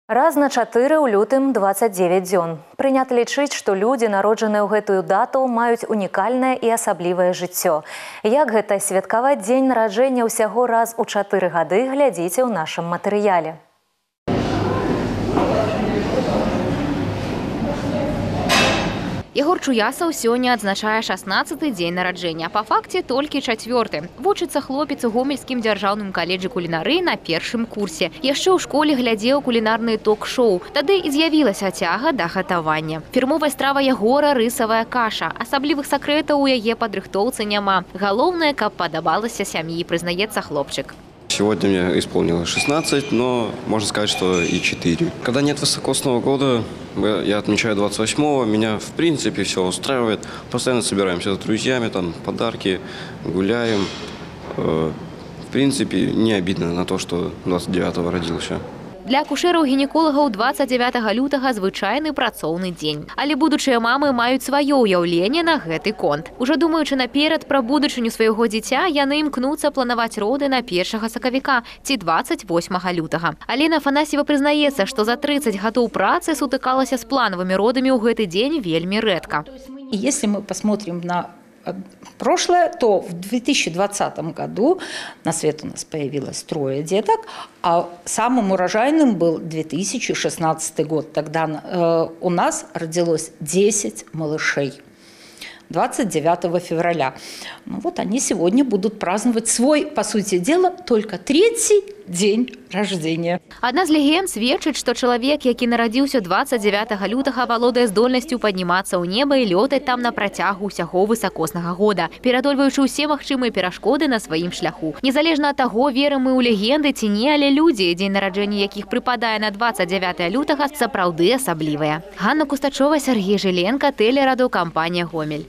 Раз на 4 ў лютым 29 дзён. Прынята лічыць, што людзі, народжаныя ў гэтую дату, маюць унікальнае і асаблівае жыццё. Як гэта святкаваць дзень нараджэння ўсяго раз у 4 гады, глядзіце ў нашым матэрыяле. Егор Чуясаў сёння адзначае 16-й дзень нараджэння, па факце толькі 4-й. Вучыцца хлопец у Гомельскім дзяржаўным каледжы кулінарыі на першым курсе. Яшчэ ў школе глядзеў кулінарныя ток-шоу. Тады і з'явілася цяга да гатавання. Фірмовая страва Егора – рысавая каша. Асаблівых сакрэтаў у яе падрыхтоўцы няма. Галоўнае, каб падабалася сям'і, прызнаецца хлопчык. Сегодня мне исполнилось 16, но можно сказать, что и 4. Когда нет высокосного года, я отмечаю 28-го, меня в принципе все устраивает. Постоянно собираемся с друзьями, там подарки, гуляем. В принципе, не обидно на то, что 29-го родился. Для акушэраў-гінеколагаў 29 лютага звычайны працоўны дзень. Але будучыя мамы маюць сваё ўяўленне на гэты конт. Ужо думаючы наперад пра будучыню свайго дзіця, яны імкнуцца планаваць роды на 1 сакавіка ці 28 лютага. Алена Афанасьева прызнаецца, што за 30 гадоў працы сутыкалася з планавымі родамі ў гэты дзень вельмі рэдка. И если мы посмотрим на прошлое, то в 2020 году на свет у нас появилось 3 деток, а самым урожайным был 2016 год. Тогда у нас родилось 10 малышей. 29 февраля. Ну вот они сегодня будут праздновать свой, по сути дела, только 3-й день рождения. Адна з легенд сведчыць, што чалавек, які нарадзіўся 29 лютага, валодае здольнасцю паднімацца ў неба і лётаць там на працягу ўсяго высакоснага года, пераадольваючы ўсе магчымыя перашкоды на сваім шляху. Незалежна ад таго, верым мы ў легенды ці не, але людзі, дзень нараджэння якіх прыпадае на 29 лютага, сапраўды асаблівыя. Ганна Кустачова, Сергей Жиленко, тэлерадыёкампанія «Гомель».